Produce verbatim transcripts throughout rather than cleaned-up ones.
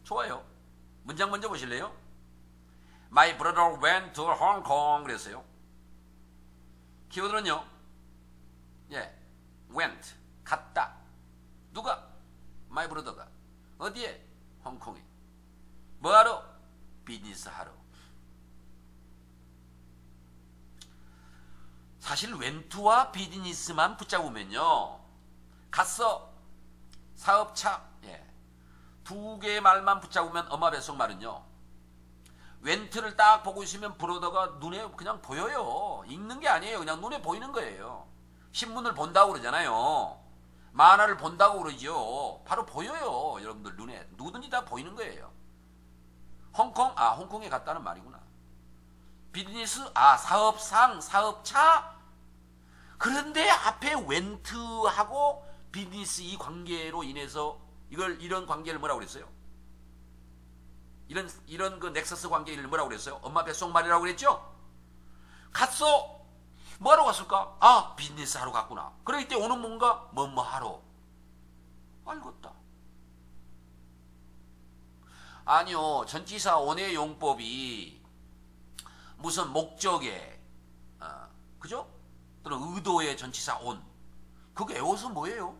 좋아요. 문장 먼저 보실래요? My brother went to Hong Kong 그랬어요. 키워드는요. 예, went 갔다. 누가? My brother가. 어디에? 홍콩에. 뭐하러? 비즈니스 하러. 사실 웬투와 비즈니스만 붙잡으면요. 갔어. 사업차. 예. 두 개의 말만 붙잡으면 엄마 뱃속 말은요. 웬트를 딱 보고 있으면 브로더가 눈에 그냥 보여요. 읽는 게 아니에요. 그냥 눈에 보이는 거예요. 신문을 본다고 그러잖아요. 만화를 본다고 그러죠. 바로 보여요. 여러분들 눈에. 누구든지 다 보이는 거예요. 홍콩? 아, 홍콩에 갔다는 말이구나. 비즈니스? 아, 사업상, 사업차? 그런데 앞에 웬트하고 비즈니스 이 관계로 인해서 이걸 이런 관계를 뭐라고 그랬어요? 이런 이런 그 넥서스 관계를 뭐라고 그랬어요? 엄마 뱃속 말이라고 그랬죠? 갔어. 뭐하러 갔을까? 아, 비즈니스 하러 갔구나. 그럴 때 오는 뭔가 뭐뭐 하러. 알겠다. 아니요, 전치사 원의 용법이 무슨 목적에, 어, 그죠? 또는 의도의 전치사 온. 그거 외워서 뭐예요?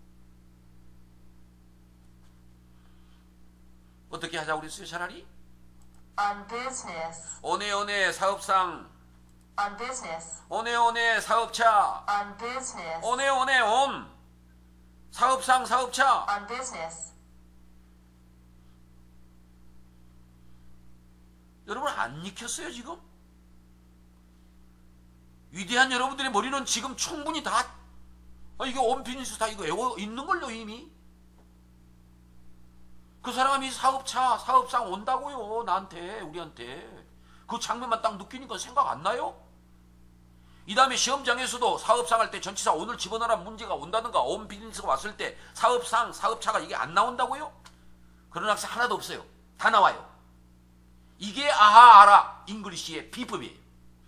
어떻게 하자고 그랬어요, 차라리? On business. 오네 오네 사업상. On business. 오네 오네 사업차. On business. 오네 오네 온. 사업상 사업차. On business. 여러분 안 익혔어요 지금? 위대한 여러분들의 머리는 지금 충분히 다 아, 이게 온피니스 다 이거 외워 있는 걸요 이미. 그 사람이 사업차 사업상 온다고요. 나한테 우리한테 그 장면만 딱 느끼니까 생각 안 나요? 이 다음에 시험장에서도 사업상 할 때 전치사 온을 집어넣으라 문제가 온다든가 온 비즈니스가 왔을 때 사업상 사업차가 이게 안 나온다고요? 그런 학생 하나도 없어요. 다 나와요. 이게 아하 알아 잉글리시의 비법이에요.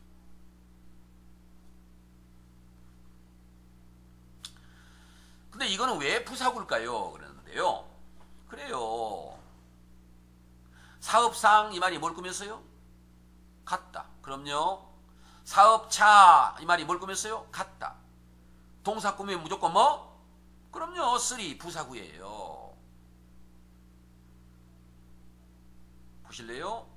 근데 이거는 왜 부사구일까요? 그러는데요. 그래요. 사업상 이 말이 뭘 꾸몄어요? 같다. 그럼요. 사업차 이 말이 뭘 꾸몄어요? 같다. 동사 꾸미면 무조건 뭐? 그럼요. 쓰리 부사구예요. 보실래요?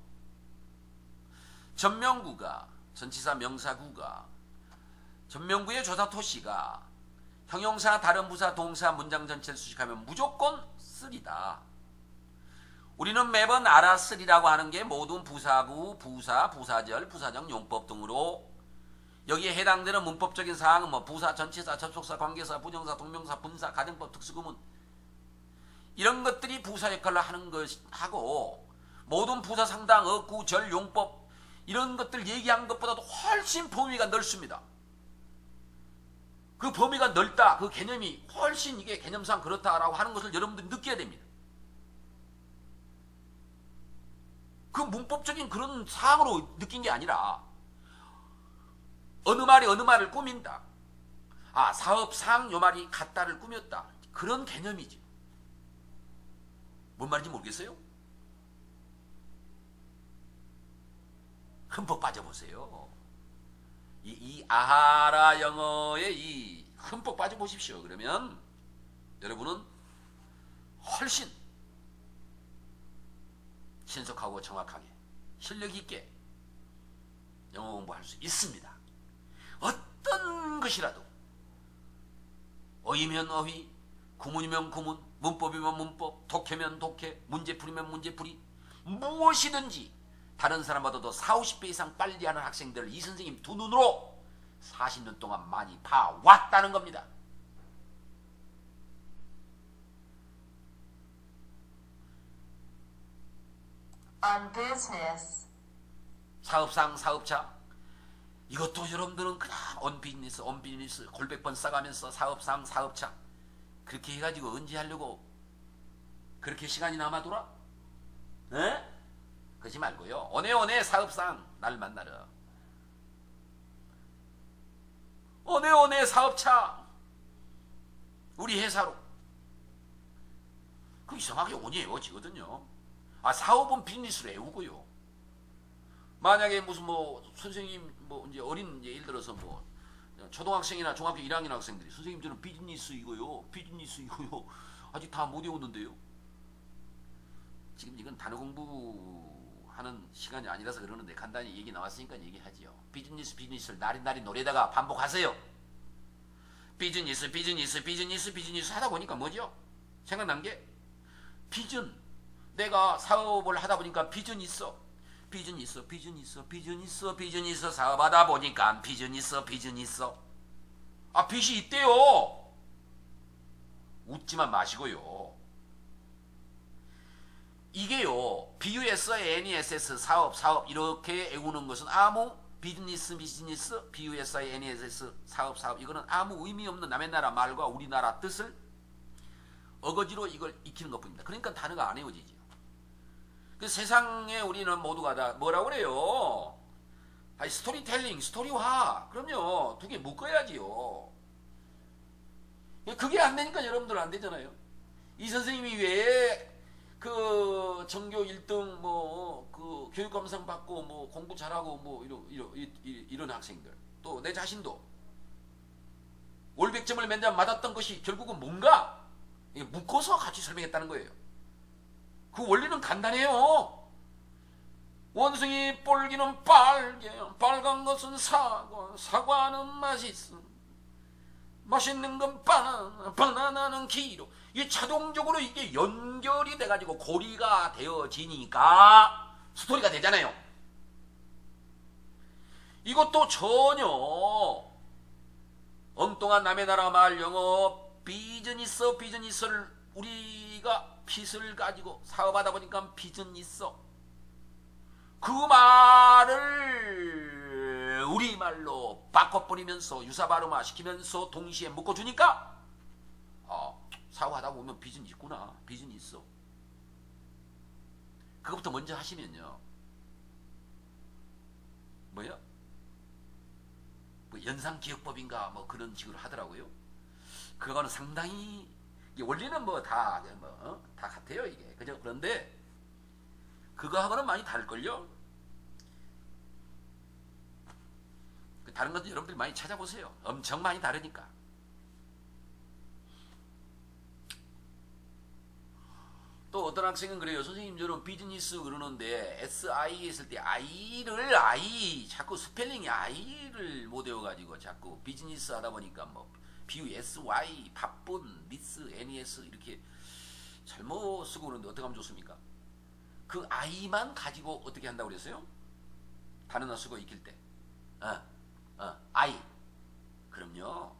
전명구가 전치사 명사구가 전명구의 조사 토시가 형용사 다른 부사 동사 문장 전체를 수식하면 무조건 쓰리다. 우리는 매번 알아 쓰리라고 하는 게 모든 부사구, 부사, 부사절, 부사적 용법 등으로 여기에 해당되는 문법적인 사항은 뭐 부사, 전치사, 접속사, 관계사, 부정사, 동명사, 분사, 가정법, 특수구문 이런 것들이 부사 역할을 하는 것하고 모든 부사 상당, 어구, 절, 용법 이런 것들 얘기한 것보다도 훨씬 범위가 넓습니다. 그 범위가 넓다. 그 개념이 훨씬 이게 개념상 그렇다라고 하는 것을 여러분들이 느껴야 됩니다. 그 문법적인 그런 사항으로 느낀 게 아니라 어느 말이 어느 말을 꾸민다. 아, 사업상 요 말이 같다를 꾸몄다. 그런 개념이지. 뭔 말인지 모르겠어요? 흠뻑 빠져보세요. 이, 이 아하라 영어의 이 흠뻑 빠져보십시오. 그러면 여러분은 훨씬 신속하고 정확하게 실력 있게 영어 공부할 수 있습니다. 어떤 것이라도 어휘면 어휘, 구문이면 구문, 문법이면 문법, 독해면 독해, 문제풀이면 문제풀이 무엇이든지 다른 사람보다도 사오십 배 이상 빨리 하는 학생들을 이 선생님 두 눈으로 사십 년 동안 많이 봐왔다는 겁니다. On business. 사업상 사업차 이것도 여러분들은 그냥 온 비즈니스 온 비즈니스 골백 번 써가면서 사업상 사업차 그렇게 해가지고 언제 하려고 그렇게 시간이 남아돌아? 네? 그러지 말고요. 오네 오네 사업상 날 만나러 오네 오네 사업차 우리 회사로 그 이상하게 온이 외워지거든요. 아, 사업은 비즈니스로 외우고요. 만약에 무슨 뭐 선생님 뭐 이제 어린 이제 예를 들어서 뭐 초등학생이나 중학교 일 학년 학생들이 선생님 저는 비즈니스 이거요, 비즈니스 이거요 아직 다 못 외웠는데요. 지금 이건 단어 공부하는 시간이 아니라서 그러는데 간단히 얘기 나왔으니까 얘기하지요. 비즈니스 비즈니스를 나리나리 노래다가 반복하세요. 비즈니스 비즈니스 비즈니스 비즈니스 하다 보니까 뭐죠? 생각난 게 비전. 내가 사업을 하다 보니까 비전이 있어. 비전이 있어, 비전이 있어, 비전이 있어, 비전이 있어. 사업하다 보니까 비전이 있어, 비전이 있어. 아, 빚이 있대요. 웃지만 마시고요. 이게요, 비유에서 엔이에스에스 사업, 사업 이렇게 외우는 것은 아무 비즈니스, 비즈니스, 비유에서 엔이에스에스 사업, 사업 이거는 아무 의미 없는 남의 나라 말과 우리나라 뜻을 어거지로 이걸 익히는 것뿐입니다. 그러니까 단어가 안 외워지죠. 그 세상에 우리는 모두가 다 뭐라고 그래요? 아니, 스토리텔링, 스토리화. 그럼요. 두 개 묶어야지요. 그게 안 되니까 여러분들은 안 되잖아요. 이 선생님이 왜 그 전교 일 등 뭐 그 교육 감상 받고 뭐 공부 잘하고 뭐 이런 이런 이런 학생들, 또 내 자신도 월 백 점을 맨날 맞았던 것이 결국은 뭔가 묶어서 같이 설명했다는 거예요. 그 원리는 간단해요. 원숭이 뿔기는 빨개, 빨간 것은 사과, 사과는 맛있음, 맛있는 건 바나나, 바나나는 길어. 이게 자동적으로 이게 연결이 돼가지고 고리가 되어지니까 스토리가 되잖아요. 이것도 전혀 엉뚱한 남의 나라 말 영어 비즈니스 비즈니스를 우리가 핏을 가지고 사업하다 보니까 빚은 있어. 그 말을 우리말로 바꿔버리면서 유사 발음화 시키면서 동시에 묶어주니까 어, 사업하다 보면 빚은 있구나. 빚은 있어. 그것부터 먼저 하시면요. 뭐야? 뭐 연상기억법인가 뭐 그런 식으로 하더라고요. 그거는 상당히 원리는 뭐 다 뭐, 어? 다 같아요 이게. 그죠? 그런데 그거하고는 많이 다를걸요. 다른 것도 여러분들이 많이 찾아보세요. 엄청 많이 다르니까. 또 어떤 학생은 그래요. 선생님 저는 비즈니스 그러는데 에스아이 했을 때 I를 I 자꾸 스펠링이 I를 못 외워가지고 자꾸 비즈니스 하다 보니까 뭐 비유 에스와이 바쁜 미스 엔이에스 이렇게 잘못 쓰고 그러는데 어떻게 하면 좋습니까? 그 I만 가지고 어떻게 한다고 그랬어요? 단어나 쓰고 익힐 때 어, 어, I. 그럼요.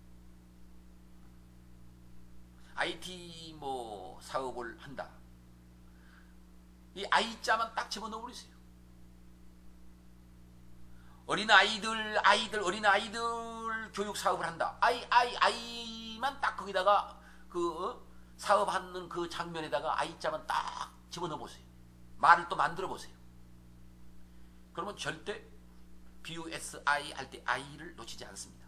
아이티 뭐 사업을 한다. 이 I자만 딱 집어넣어 버리세요. 어린 아이들, 아이들, 어린 아이들 교육 사업을 한다. 아이, 아이, 아이만 딱 거기다가 그 어? 사업하는 그 장면에다가 I자만 딱 집어넣어 보세요. 말을 또 만들어 보세요. 그러면 절대 비유 에스아이 할 때 I를 놓치지 않습니다.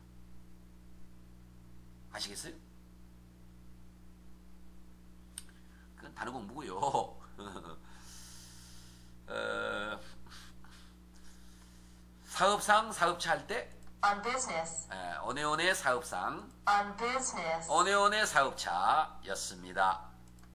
아시겠어요? 그건 단어 공부고요. 어, 사업상 사업차 할 때 On business. 오네오네 사업상 On business. 오네오네 사업차였습니다.